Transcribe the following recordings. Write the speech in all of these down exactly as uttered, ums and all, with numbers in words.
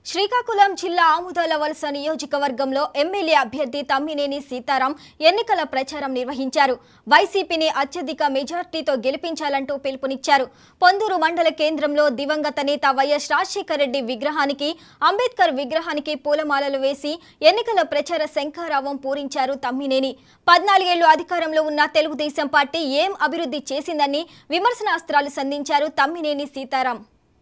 శ్రీకాకుళం జిల్లా ఆముదాల వలస నియోజకవర్గంలో ఎమ్మెల్యే అభ్యర్థి తమ్మినేని సీతారాం ఎన్నికల ప్రచారం నిర్వహించారు. వైసీపీని అత్యధిక మెజార్టీతో గెలిపించాలంటూ పిలుపునిచ్చారు. పొందూరు మండల కేంద్రంలో దివంగత నేత వైఎస్ రాజశేఖర రెడ్డి విగ్రహానికి, అంబేద్కర్ విగ్రహానికి పూలమాలలు వేసి ఎన్నికల ప్రచార శంఖారావం పూరించారు తమ్మినేని. పద్నాలుగేళ్లు అధికారంలో ఉన్న తెలుగుదేశం పార్టీ ఏం అభివృద్ధి చేసిందని విమర్శనాస్త్రాలు సంధించారు తమ్మినేని సీతారాం.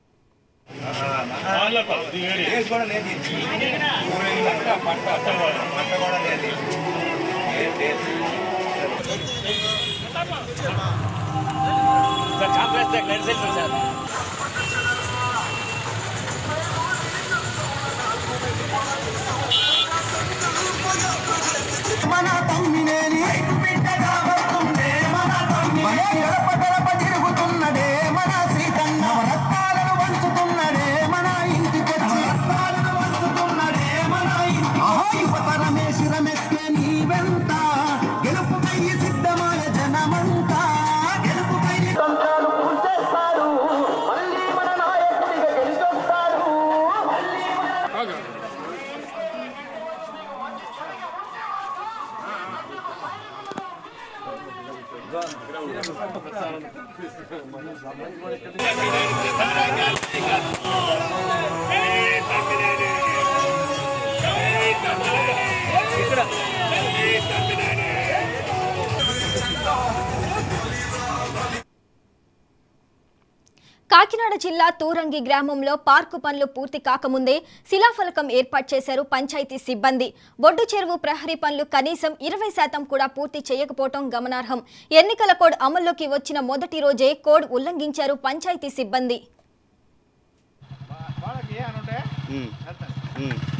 కాకినాడ జిల్లా తూరంగి గ్రామంలో పార్కు పనులు పూర్తి కాకముందే శిలాఫలకం ఏర్పాటు చేశారు పంచాయతీ సిబ్బంది. బొడ్డు చెరువు ప్రహరీ పనులు కనీసం ఇరవై శాతం కూడా పూర్తి చేయకపోవడం గమనార్హం. ఎన్నికల కోడ్ అమల్లోకి వచ్చిన మొదటి రోజే కోడ్ ఉల్లంఘించారు పంచాయతీ సిబ్బంది.